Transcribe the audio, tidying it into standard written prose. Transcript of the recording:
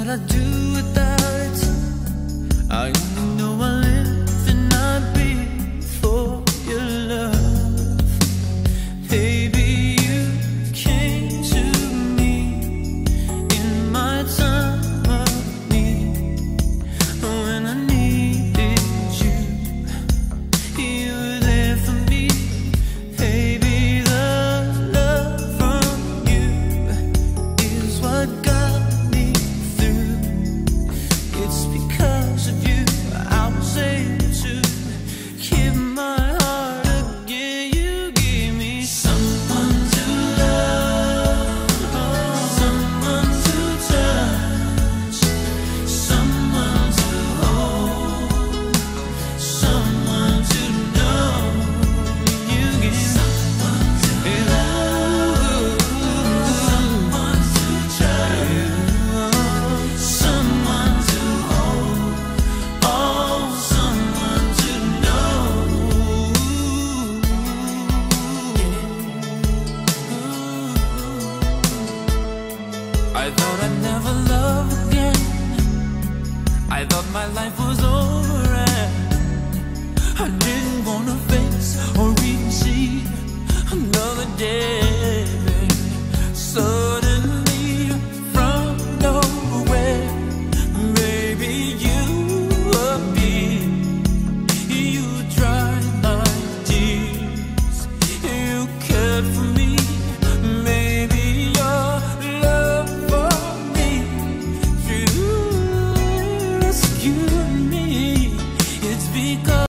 I do without it? I only know I live and I breathe for your love. Baby, you came to me in my time of need. When I needed you, you were there for me. Baby, the love from you is what got me through. It's because of you I was able to keep my heart again. You gave me someone to love, someone to touch, someone to hold, someone to know. You gave me someone to love, someone to touch, someone to hold, oh, someone to know. I thought I'd never love again. I thought my life was over and I didn't wanna face or even see another day. Suddenly, from nowhere, baby, you appeared. You dried my tears. You cared for me. Maybe your love for me, you rescued